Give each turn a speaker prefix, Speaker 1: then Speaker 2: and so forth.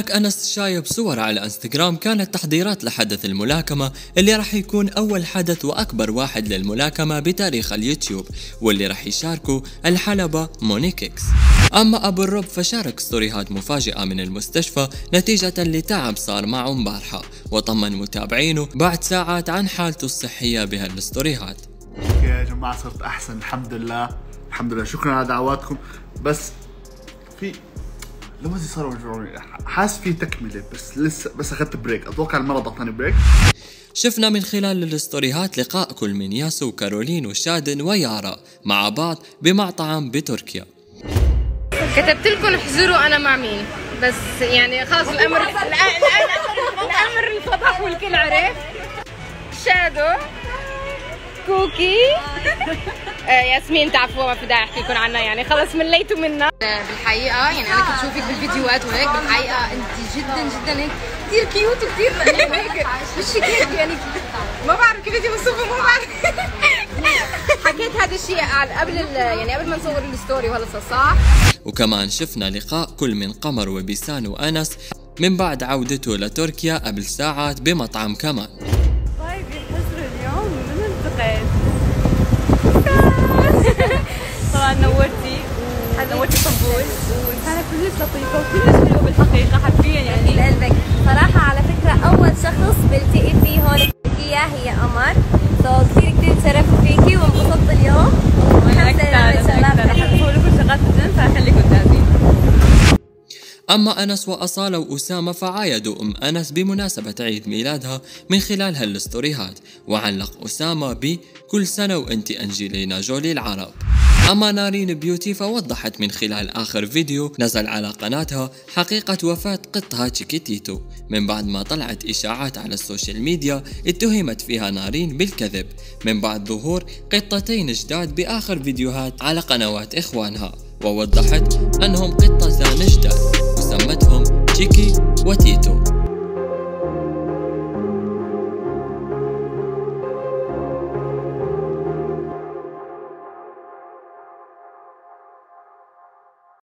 Speaker 1: شارك أنس شايب صور على انستغرام كانت تحضيرات لحدث الملاكمة اللي راح يكون أول حدث وأكبر واحد للملاكمة بتاريخ اليوتيوب، واللي راح يشاركوا الحلبة مونيكيكس. أما أبو الرب فشارك ستوريهات مفاجئة من المستشفى نتيجة لتعب صار معه مبارحة، وطمن متابعينه بعد ساعات عن حالته الصحية بهالستوريهات.
Speaker 2: يا جماعة صرت أحسن الحمد لله، الحمد لله، شكرا على دعواتكم. بس في لوزي صار وجعوني، حاس في تكملة بس لسه، بس أخذت بريك، أتوقع المرض أعطاني بريك.
Speaker 1: شفنا من خلال الستوريهات لقاء كل من ياسو وكارولين وشادن ويارا مع بعض بمطعم بتركيا.
Speaker 3: كتبت لكم احذروا انا مع مين، بس يعني خلاص الامر انفضح والكل عرف. شادو، كوكي، ياسمين تعرفوها ما في داعي احكي لكم عنها، يعني خلص مليتوا منها. بالحقيقه يعني انا كنت شوفك بالفيديوهات وهيك، بالحقيقه انت جدا جدا هيك كثير كيوت وكثير هيك مش هيك يعني ما بعرف كيف انت مصفه، ما بعرف. حكيت هذا الشيء قبل يعني قبل ما نصور الستوري وهلا صح.
Speaker 1: وكمان شفنا لقاء كل من قمر وبيسان وأنس من بعد عودته لتركيا قبل ساعات بمطعم كمان.
Speaker 4: طيب يا حسر اليوم من التقيت؟ طبعا نورتي طنبوز، وإنسانة كلش لطيفة وكلش حلوة بالحقيقة حرفيا يعني
Speaker 5: لقلبك. صراحة على فكرة أول شخص بلتقي فيه هون بتركيا هي قمر، كثير تشرفت فيكي وانبسطت اليوم.
Speaker 4: وأنا أكثر رح أسوي لكم شغلات الجن فخليكم قدامي.
Speaker 1: أما أنس وأصالة وأسامة فعايدوا أم أنس بمناسبة عيد ميلادها من خلال هالستوريهات، وعلق أسامة بكل سنة وأنت أنجلينا جولي العرب. أما نارين بيوتي فوضحت من خلال آخر فيديو نزل على قناتها حقيقة وفاة قطها تشيكيتيتو من بعد ما طلعت إشاعات على السوشيال ميديا اتهمت فيها نارين بالكذب من بعد ظهور قطتين جداد بآخر فيديوهات على قنوات إخوانها، ووضحت أنهم قطتان جداد وسمتهم تشيكي وتيتو.